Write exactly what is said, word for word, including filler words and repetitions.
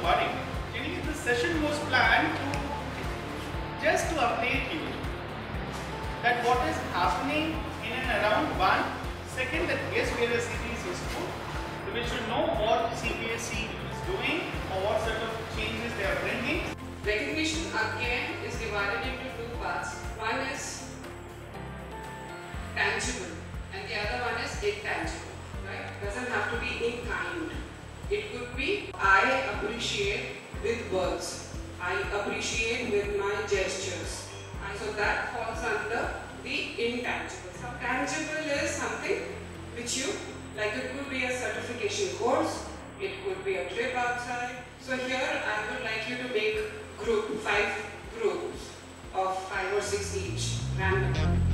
recording. Actually, this session was planned to just to update you that what is happening in and around one. Second, that yes, Vega series is good. We should know what C B S E is doing or what sort of changes they are bringing. Recognition again is divided into two parts. One is tangible and the other one is intangible. Right? Doesn't have to be in kind. It could be I appreciate with words. I appreciate with my gestures. And so that falls under the intangible. So tangible is something which you, like it could be a certification course, it could be a trip outside. So here I would like you to make group, five groups of five or six each, random.